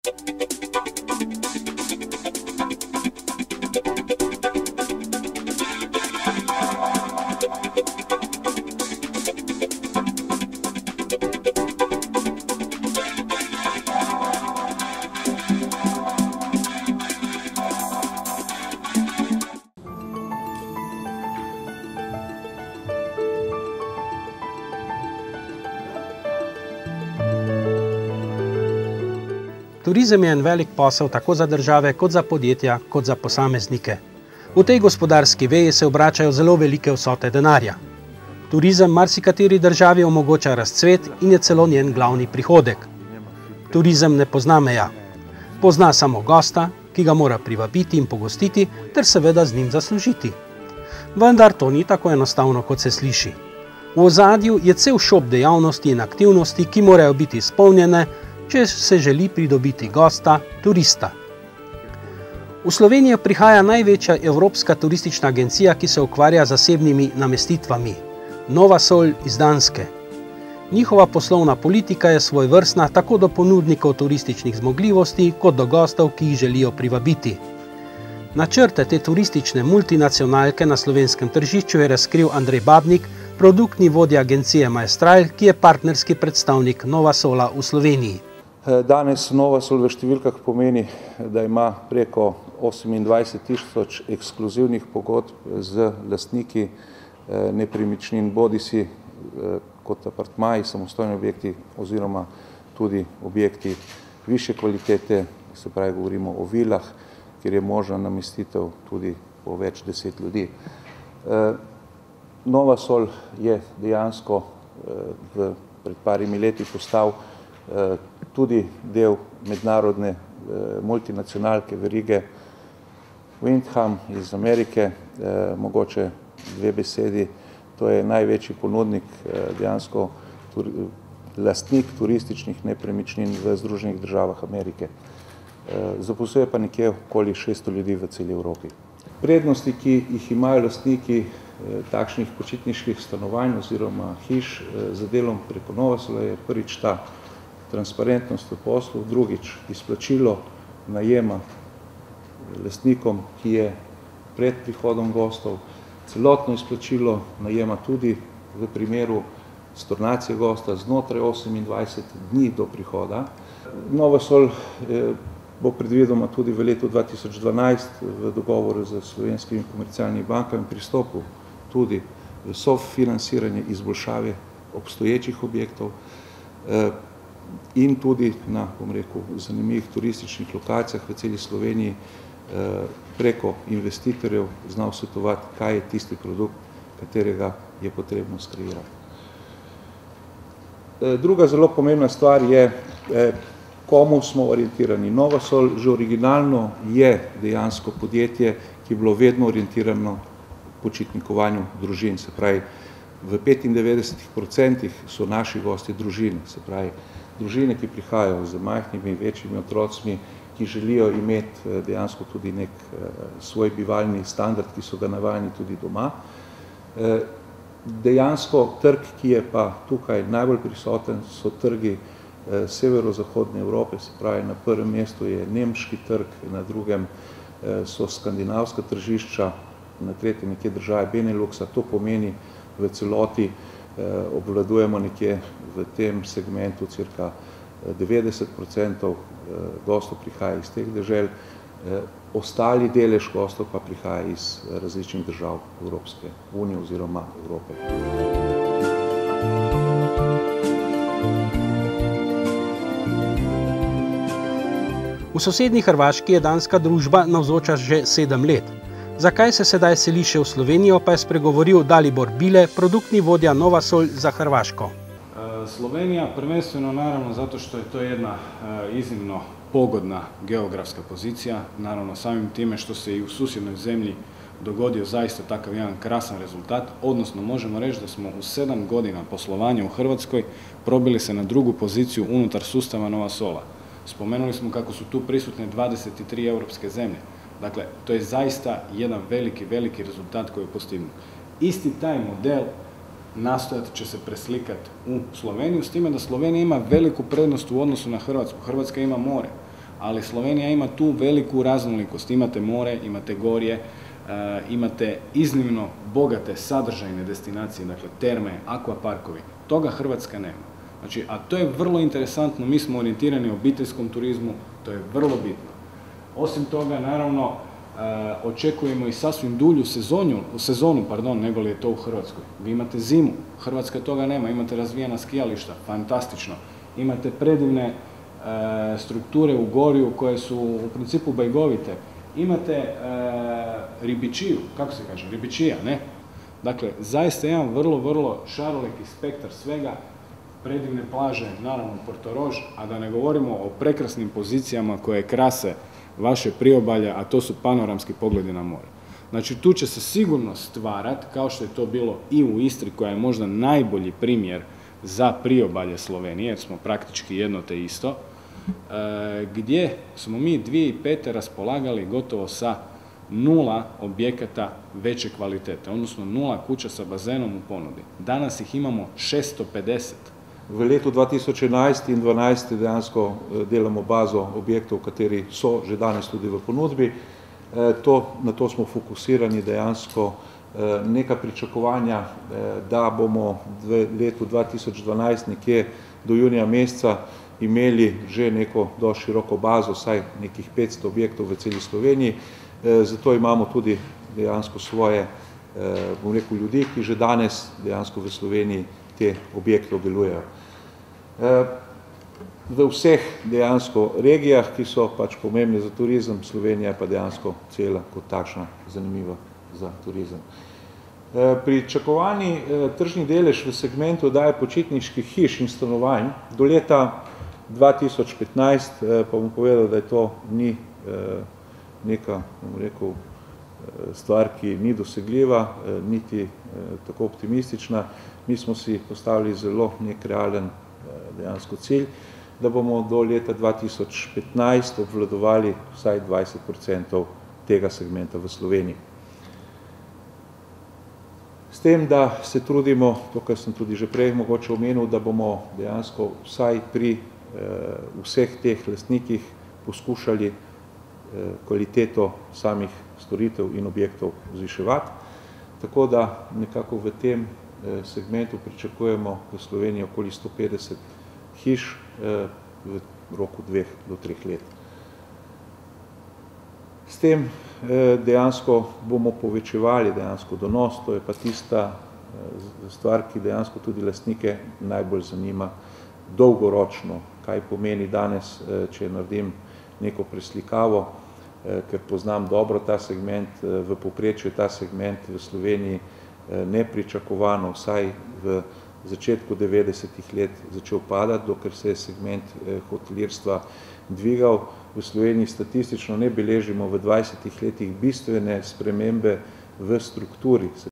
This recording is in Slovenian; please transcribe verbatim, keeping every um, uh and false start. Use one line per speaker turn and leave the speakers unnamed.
Turizem je en velik posel tako za države, kot za podjetja, kot za posameznike. V tej gospodarski veji se obračajo zelo velike vsote denarja. Turizem marsikateri državi omogoča razcvet in je celo njen glavni prihodek. Turizem ne pozna meja. Pozna samo gosta, ki ga mora privabiti in pogostiti, ter seveda z njim zaslužiti. Vendar to ni tako enostavno, kot se sliši. V ozadju je cel šop dejavnosti in aktivnosti, ki morajo biti izpolnjene, če se želi pridobiti gosta, turista. V Slovenijo prihaja največja evropska turistična agencija, ki se ukvarja z zasebnimi namestitvami, Nova Sol iz Danske. Njihova poslovna politika je svojevrstna tako do ponudnikov turističnih zmogljivosti, kot do gostov, ki jih želijo privabiti. Načrte te turistične multinacionalke na slovenskem tržišču je razkril Andrej Babnik, produktni vodja agencije Maestral, ki je partnerski predstavnik Nova Sola v Sloveniji.
Danes Nova Sol v številkah pomeni, da ima preko osemindvajset tisoč ekskluzivnih pogodb z lastniki nepremičnin, bodisi kot apartmaji, samostojni objekti oziroma tudi objekti višje kvalitete, se pravi govorimo o vilah, kjer je možna namestitev tudi po več deset ljudi. Nova Sol je dejansko v, pred parimi leti postal tudi del mednarodne multinacionalke verige Wyndham iz Amerike, mogoče dve besedi, to je največji ponudnik, dejansko lastnik turističnih nepremičnin v Združenih državah Amerike. Zaposluje pa nekje okoli šeststo ljudi v celi Evropi. Prednosti, ki jih imajo lastniki takšnih počitniških stanovanj oziroma hiš za delom preko Nova Sola je prvič ta transparentnost v poslu, drugič izplačilo najema lastnikom, ki je pred prihodom gostov, celotno izplačilo najema tudi v primeru stornacije gosta znotraj osemindvajset dni do prihoda. Nova Sol bo predvidoma tudi v letu dva tisoč dvanajst v dogovoru z slovenskimi komercialnimi bankami pristopil tudi v sofinanciranje izboljšave obstoječih objektov in tudi na, bom rekel, zanimivih turističnih lokacijah v celi Sloveniji preko investitorjev znal svetovati, kaj je tisti produkt, katerega je potrebno skreirati. Druga zelo pomembna stvar je, komu smo orientirani. Nova Sol že originalno je dejansko podjetje, ki je bilo vedno orientirano počitnikovanju družin. Se pravi, v petindevetdesetih procentih so naši gosti družine, se pravi, družine, ki prihajajo z majhnimi, večjimi otrocmi, ki želijo imeti dejansko tudi nek svoj bivalni standard, ki so ga navajeni tudi doma. Dejansko trg, ki je pa tukaj najbolj prisoten, so trgi severozahodne Evrope, se pravi, na prvem mestu je nemški trg, na drugem so skandinavska tržišča, na tretjem nekje države Beneluxa. To pomeni, v celoti obvladujemo nekje v tem segmentu cirka devetdeset procentov gostov prihaja iz teh dežel, ostali delež gostov pa prihaja iz različnih držav Evropske unije oziroma Evrope.
V sosednji Hrvaški je danska družba navzoča že sedem let. Zakaj se sedaj seli še v Slovenijo, pa je spregovoril Dalibor Bile, produktni vodja Nova Sol za Hrvaško.
Slovenija prvenstveno naravno zato što je to jedna iznimno pogodna geografska pozicija, naravno samim time što se i u susjednoj zemlji dogodio zaista takav jedan krasan rezultat, odnosno možemo reći da smo u sedam godina poslovanja u Hrvatskoj probili se na drugu poziciju unutar sustava Nova Sola. Spomenuli smo kako su tu prisutne dvadeset tri europske zemlje. Dakle, to je zaista jedan veliki, veliki rezultat koji je postignut. Isti taj model nastojat će se preslikati u Sloveniju, s time da Slovenija ima veliku prednost u odnosu na Hrvatsku. Hrvatska ima more, ali Slovenija ima tu veliku raznolikost. Imate more, imate gorje, imate iznimno bogate sadržajne destinacije, dakle terme, akvaparkovi. Toga Hrvatska nema. Znači, a to je vrlo interesantno, mi smo orijentirani u obiteljskom turizmu, to je vrlo bitno. Osim toga, naravno, očekujemo i sasvim dulju sezonu, sezonu pardon, nego li je to u Hrvatskoj. Vi imate zimu, Hrvatska toga nema, imate razvijena skijališta, fantastično. Imate predivne strukture u Gorju koje su u principu bajgovite. Imate ribičiju, kako se kaže, ribičija, ne? Dakle, zaista jedan vrlo, vrlo šaroliki spektar svega, predivne plaže, naravno Porto Rož, a da ne govorimo o prekrasnim pozicijama koje krase vaše priobalje, a to su panoramski pogledi na more. Znači, tu će se sigurno stvarati, kao što je to bilo i u Istri, koja je možda najbolji primjer za priobalje Slovenije, jer smo praktički jedno te isto, gdje smo mi dvije tisuće pete raspolagali gotovo sa nula objekata veće kvalitete, odnosno nula kuća sa bazenom u ponudi. Danas ih imamo šeststo pedeset.
V letu dva tisoč enajst in dvanajst dejansko delamo bazo objektov, kateri so že danes tudi v ponudbi. To, na to smo fokusirani dejansko. Neka pričakovanja, da bomo v letu dva tisoč dvanajst nekje do junija meseca imeli že neko dosti široko bazo, saj nekih petsto objektov v celi Sloveniji. Zato imamo tudi dejansko svoje, bom rekel, ljudi, ki že danes dejansko v Sloveniji te objekte delujejo. V vseh dejansko regijah, ki so pač pomembne za turizem, Slovenija je pa dejansko cela kot takšna zanimiva za turizem. Pričakovani tržni delež v segmentu oddaje počitniških hiš in stanovanj do leta dva tisoč petnajst, pa bom povedal, da je to ni neka, bom rekel, stvar, ki ni dosegljiva, niti tako optimistična. Mi smo si postavili zelo nek realen dejansko cilj, da bomo do leta dva tisoč petnajst obvladovali vsaj dvajset procentov tega segmenta v Sloveniji. S tem, da se trudimo, to, kar sem tudi že prej mogoče omenil, da bomo dejansko vsaj pri vseh teh lastnikih poskušali kvaliteto samih storitev in objektov zviševati. Tako da nekako v tem segmentu pričakujemo v Sloveniji okoli sto petdeset hiš v roku dveh do treh let. S tem dejansko bomo povečevali dejansko donos, to je pa tista stvar, ki dejansko tudi lastnike najbolj zanima dolgoročno, kaj pomeni danes, če naredim neko preslikavo, ker poznam dobro ta segment, v povprečju je ta segment v Sloveniji nepričakovano, vsaj v začetku devetdesetih let začel padati, dokler se je segment hotelirstva dvigal. V Sloveniji statistično ne beležimo v dvajsetih letih bistvene spremembe v strukturi, se